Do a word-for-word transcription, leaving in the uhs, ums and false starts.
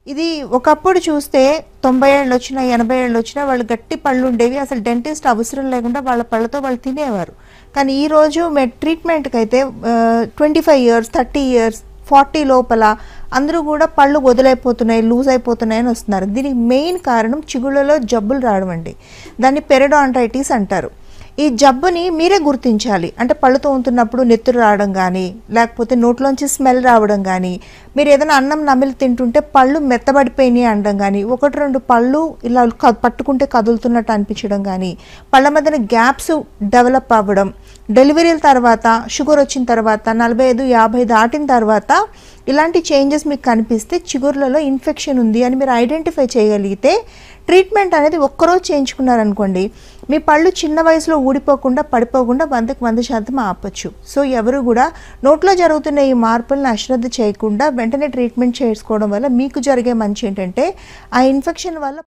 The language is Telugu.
ఇది ఒకప్పుడు చూస్తే తొంభై ఏళ్ళు వచ్చినా ఎనభై ఏళ్ళు వచ్చినా వాళ్ళు గట్టి పళ్ళు ఉండేవి, అసలు డెంటిస్ట్ అవసరం లేకుండా వాళ్ళ పళ్ళతో వాళ్ళు తినేవారు. కానీ ఈరోజు మే ట్రీట్మెంట్కి అయితే twenty five years thirty years forty లోపల అందరూ కూడా పళ్ళు వదిలైపోతున్నాయి, లూజ్ అయిపోతున్నాయి అని వస్తున్నారు. దీనికి మెయిన్ కారణం చిగుళ్ళలో జబ్బులు రావడం అండి. దాన్ని పెరిడాంటైటిస్ అంటారు. ఈ జబ్బుని మీరే గుర్తించాలి. అంటే పళ్ళు తోముతున్నప్పుడు నెత్తురు రావడం కానీ, లేకపోతే నోట్లోంచి స్మెల్ రావడం కానీ, మీరు ఏదైనా అన్నం నమిలి తింటుంటే పళ్ళు మెత్తబడిపోయినాయి అనడం కానీ, ఒకటి రెండు పళ్ళు ఇలా పట్టుకుంటే కదులుతున్నట్టు అనిపించడం కానీ, పళ్ళ మధ్యన గ్యాప్స్ డెవలప్ అవ్వడం, డెలివరీల తర్వాత షుగర్ వచ్చిన తర్వాత నలభై ఐదు యాభై దాటిన తర్వాత ఇలాంటి చేంజెస్ మీకు కనిపిస్తే చిగుర్లలో ఇన్ఫెక్షన్ ఉంది అని మీరు ఐడెంటిఫై చేయగలిగితే ట్రీట్మెంట్ అనేది ఒక్కరోజు చేయించుకున్నారనుకోండి, మీ పళ్ళు చిన్న వయసులో ఊడిపోకుండా పడిపోకుండా వందకు వంద శాతం ఆపచ్చు. సో ఎవరు కూడా నోట్లో జరుగుతున్న ఈ మార్పులను అశ్రద్ధ చేయకుండా వెంటనే ట్రీట్మెంట్ చేసుకోవడం వల్ల మీకు జరిగే మంచి ఏంటంటే ఆ ఇన్ఫెక్షన్ వల్ల